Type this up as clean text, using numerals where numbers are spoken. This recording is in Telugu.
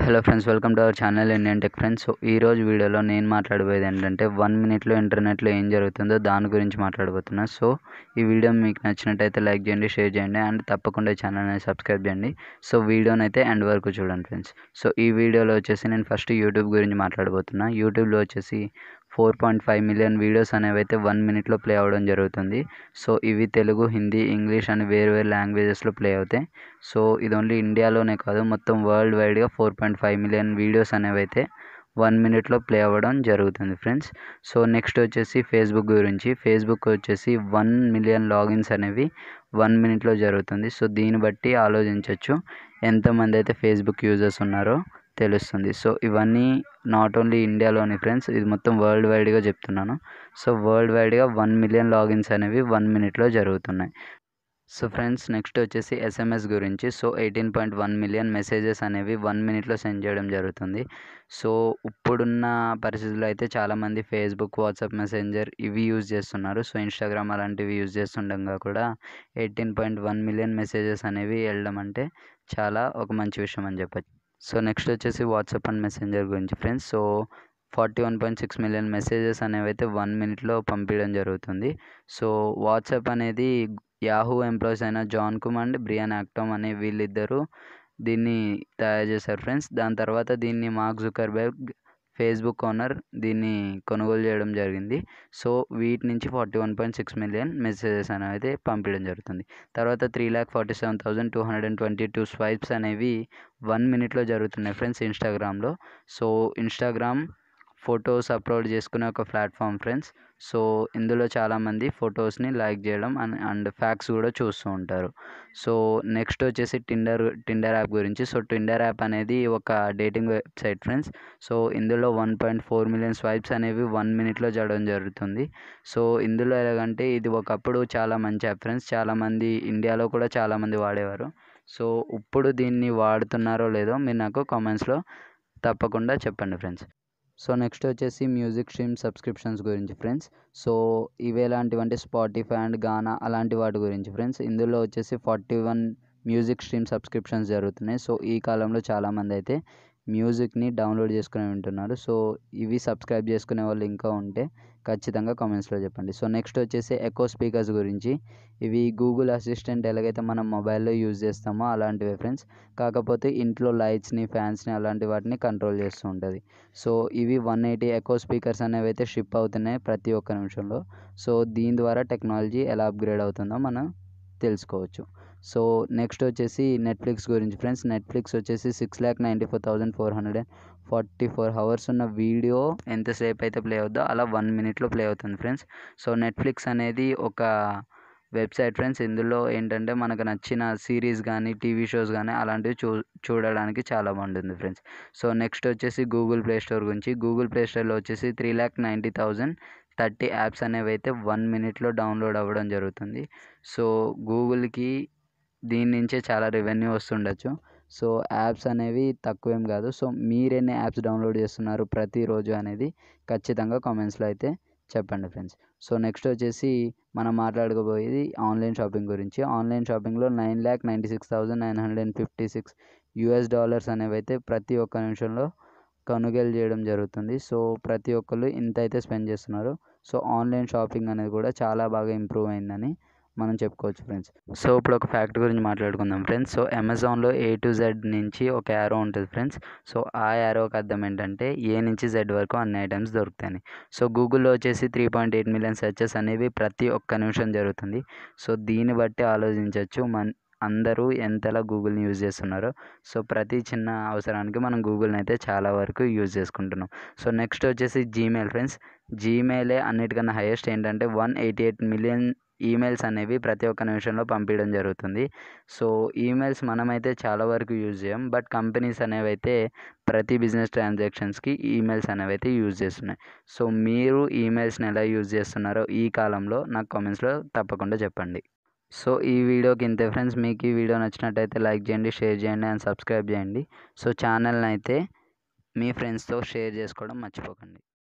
Hello friends, welcome to our channel Indian tech friends. So ఈరోజు వీడియోలో నేను మాట్లాడబోయేది ఏంటంటే 1 మినిట్లో ఇంటర్నెట్లో ఏం జరుగుతుందో దాని గురించి మాట్లాడబోతున్నా. సో ఈ వీడియో మీకు నచ్చినట్టయితే లైక్ చేయండి, షేర్ చేయండి అండ్ తప్పకుండా ఛానల్ని సబ్స్క్రైబ్ చేయండి. సో వీడియోని అయితే ఎండ్ వరకు చూడండి ఫ్రెండ్స్. సో ఈ వీడియోలో వచ్చేసి నేను ఫస్ట్ యూట్యూబ్ గురించి మాట్లాడబోతున్నా. యూట్యూబ్లో వచ్చేసి 4.5 మిలియన్ వీడియోస్ అనేవి అయితే 1 మినిట్లో ప్లే అవ్వడం జరుగుతుంది. సో ఇవి తెలుగు, హిందీ, ఇంగ్లీష్ అని వేరు వేరు లాంగ్వేజెస్లో ప్లే అవుతాయి. సో ఇది ఓన్లీ ఇండియాలోనే కాదు, మొత్తం వరల్డ్ వైడ్గా 4.5 మిలియన్ వీడియోస్ అనేవి అయితే 1 మినిట్లో ప్లే అవ్వడం జరుగుతుంది ఫ్రెండ్స్. సో నెక్స్ట్ వచ్చేసి ఫేస్బుక్ గురించి. ఫేస్బుక్ వచ్చేసి 1 మిలియన్ లాగిన్స్ అనేవి 1 మినిట్లో జరుగుతుంది. సో దీన్ని బట్టి ఆలోచించవచ్చు ఎంతమంది అయితే ఫేస్బుక్ యూజర్స్ ఉన్నారో తెలుస్తుంది. సో ఇవన్నీ నాట్ ఓన్లీ ఇండియాలోని ఫ్రెండ్స్, ఇది మొత్తం వరల్డ్ వైడ్గా చెప్తున్నాను. సో వరల్డ్ వైడ్గా 1 మిలియన్ లాగిన్స్ అనేవి 1 మినిట్లో జరుగుతున్నాయి. సో ఫ్రెండ్స్ నెక్స్ట్ వచ్చేసి ఎస్ఎంఎస్ గురించి. సో 18.1 మిలియన్ మెసేజెస్ అనేవి 1 మినిట్లో సెండ్ చేయడం జరుగుతుంది. సో ఇప్పుడున్న పరిస్థితుల్లో అయితే చాలామంది ఫేస్బుక్, వాట్సాప్ మెసెంజర్ ఇవి యూజ్ చేస్తున్నారు. సో ఇన్స్టాగ్రామ్ అలాంటివి యూజ్ చేస్తుండగా కూడా 18.1 మిలియన్ మెసేజెస్ అనేవి వెళ్ళడం అంటే చాలా ఒక మంచి విషయం అని చెప్పచ్చు. సో నెక్స్ట్ వచ్చేసి వాట్సాప్ అండ్ మెసెంజర్ గురించి ఫ్రెండ్స్. సో 41.6 మిలియన్ మెసేజెస్ అనేవి అయితే 1 మినిట్లో పంపించడం జరుగుతుంది. సో వాట్సాప్ అనేది యాహూ ఎంప్లాయీస్ అయిన Jan Koum and Brian Acton అనే వీళ్ళిద్దరూ దీన్ని తయారు చేశారు ఫ్రెండ్స్. దాని తర్వాత దీన్ని మార్క్ జుకర్బర్గ్, ఫేస్బుక్ ఓనర్, దీన్ని కొనుగోలు చేయడం జరిగింది. సో వీటి నుంచి 41.6 మిలియన్ మెసేజెస్ అనేవి అయితే పంపించడం జరుగుతుంది. తర్వాత 3,47,222 స్వైప్స్ అనేవి 1 మినిట్లో జరుగుతున్నాయి ఫ్రెండ్స్ ఇన్స్టాగ్రామ్లో. సో ఇన్స్టాగ్రామ్ ఫొటోస్ అప్లోడ్ చేసుకునే ఒక ప్లాట్ఫామ్ ఫ్రెండ్స్. సో ఇందులో చాలామంది ఫొటోస్ని లైక్ చేయడం అండ్ ఫ్యాక్ట్స్ కూడా చూస్తూ ఉంటారు. సో నెక్స్ట్ వచ్చేసి టిండర్ యాప్ గురించి. సో టిండర్ యాప్ అనేది ఒక డేటింగ్ వెబ్సైట్ ఫ్రెండ్స్. సో ఇందులో 1.4 మిలియన్ స్వైప్స్ అనేవి 1 మినిట్లో జరగడం జరుగుతుంది. సో ఇందులో ఎలాగంటే ఇది ఒకప్పుడు చాలా మంచి యాప్ ఫ్రెండ్స్, చాలామంది ఇండియాలో కూడా చాలామంది వాడేవారు. సో ఇప్పుడు దీన్ని వాడుతున్నారో లేదో మీరు నాకు కామెంట్స్లో తప్పకుండా చెప్పండి ఫ్రెండ్స్. సో నెక్స్ట్ వచ్చేసి మ్యూజిక్ స్ట్రీమ్ సబ్స్క్రిప్షన్స్ గురించి ఫ్రెండ్స్. సో ఇవి ఎలాంటివంటే స్పాటిఫై అండ్ గానా అలాంటి వాటి గురించి ఫ్రెండ్స్. ఇందులో వచ్చేసి 41 మ్యూజిక్ స్ట్రీమ్ సబ్స్క్రిప్షన్స్ జరుగుతున్నాయి. సో ఈ కాలంలో చాలామంది అయితే మ్యూజిక్ని డౌన్లోడ్ చేసుకుని వింటున్నారు. సో ఇవి సబ్స్క్రైబ్ చేసుకునే వాళ్ళు ఇంకా ఉంటే ఖచ్చితంగా కామెంట్స్లో చెప్పండి. సో నెక్స్ట్ వచ్చేసి ఎకో స్పీకర్స్ గురించి. ఇవి గూగుల్ అసిస్టెంట్ ఎలాగైతే మనం మొబైల్లో యూజ్ చేస్తామో అలాంటివే ఫ్రెండ్స్, కాకపోతే ఇంట్లో లైట్స్ని, ఫ్యాన్స్ని అలాంటి వాటిని కంట్రోల్ చేస్తూ ఉంటుంది. సో ఇవి 180 ఎకో స్పీకర్స్ అనేవి అయితే షిప్ అవుతున్నాయి ప్రతి ఒక్క నిమిషంలో. సో దీని ద్వారా టెక్నాలజీ ఎలా అప్గ్రేడ్ అవుతుందో మనం తెలుసుకోవచ్చు. సో నెక్స్ట్ వచ్చేసి నెట్ఫ్లిక్స్ గురించి ఫ్రెండ్స్. నెట్ఫ్లిక్స్ వచ్చేసి 6,94,444 అవర్స్ ఉన్న వీడియో ఎంతసేపు అయితే ప్లే అవుద్దో అలా 1 మినిట్లో ప్లే అవుతుంది ఫ్రెండ్స్. సో నెట్ఫ్లిక్స్ అనేది ఒక వెబ్సైట్ ఫ్రెండ్స్. ఇందులో ఏంటంటే మనకు నచ్చిన సిరీస్ కానీ, టీవీ షోస్ కానీ అలాంటివి చూడడానికి చాలా బాగుంటుంది ఫ్రెండ్స్. సో నెక్స్ట్ వచ్చేసి గూగుల్ ప్లే స్టోర్ గురించి. గూగుల్ ప్లే స్టోర్లో వచ్చేసి 3,90,030 యాప్స్ అనేవి అయితే 1 మినిట్లో డౌన్లోడ్ అవ్వడం జరుగుతుంది. సో గూగుల్కి దీని నుంచే చాలా రెవెన్యూ వస్తుండొచ్చు. సో యాప్స్ అనేవి తక్కువేం కాదు. సో మీరెన్ని యాప్స్ డౌన్లోడ్ చేస్తున్నారు ప్రతిరోజు అనేది ఖచ్చితంగా కామెంట్స్లో అయితే చెప్పండి ఫ్రెండ్స్. సో నెక్స్ట్ వచ్చేసి మనం మాట్లాడుకోబోయేది ఆన్లైన్ షాపింగ్ గురించి. ఆన్లైన్ షాపింగ్లో $9,96,956 అనేవి అయితే ప్రతి ఒక్క నిమిషంలో కొనుగోలు చేయడం జరుగుతుంది. సో ప్రతి ఒక్కళ్ళు ఇంత అయితే స్పెండ్ చేస్తున్నారు. సో ఆన్లైన్ షాపింగ్ అనేది కూడా చాలా బాగా ఇంప్రూవ్ అయిందని మనం చెప్పుకోవచ్చు ఫ్రెండ్స్. సో ఇప్పుడు ఒక ఫ్యాక్ట్ గురించి మాట్లాడుకుందాం ఫ్రెండ్స్. సో అమెజాన్లో A to Z నుంచి ఒక యారో ఉంటుంది ఫ్రెండ్స్. సో ఆ యారోకి అర్థం ఏంటంటే A నుంచి Z వరకు అన్ని ఐటమ్స్ దొరుకుతాయి. సో గూగుల్లో వచ్చేసి 3.8 మిలియన్ సెర్చెస్ అనేవి ప్రతి ఒక్క నిమిషం జరుగుతుంది. సో దీన్ని బట్టి ఆలోచించవచ్చు అందరూ ఎంతలా గూగుల్ని యూజ్ చేస్తున్నారో. సో ప్రతి చిన్న అవసరానికి మనం గూగుల్ని అయితే చాలా వరకు యూజ్ చేసుకుంటున్నాం. సో నెక్స్ట్ వచ్చేసి జీమెయిల్ ఫ్రెండ్స్. జీమెయిలే అన్నిటికన్నా హైయెస్ట్. ఏంటంటే 188 మిలియన్ ఈమెయిల్స్ అనేవి ప్రతి ఒక్క నిమిషంలో పంపించడం జరుగుతుంది. సో ఈమెయిల్స్ మనమైతే చాలా వరకు యూజ్ చేయం, బట్ కంపెనీస్ అనేవి అయితే ప్రతి బిజినెస్ ట్రాన్సాక్షన్స్కి ఈమెయిల్స్ అనేవి అయితే యూజ్ చేస్తున్నాయి. సో మీరు ఈమెయిల్స్ని ఎలా యూజ్ చేస్తున్నారో ఈ కాలంలో నాకు కామెంట్స్లో తప్పకుండా చెప్పండి. సో ఈ వీడియోకి ఇంతే ఫ్రెండ్స్. మీకు ఈ వీడియో నచ్చినట్టయితే లైక్ చేయండి, షేర్ చేయండి అండ్ సబ్స్క్రైబ్ చేయండి. సో ఛానల్ని అయితే మీ ఫ్రెండ్స్తో షేర్ చేసుకోవడం మర్చిపోకండి.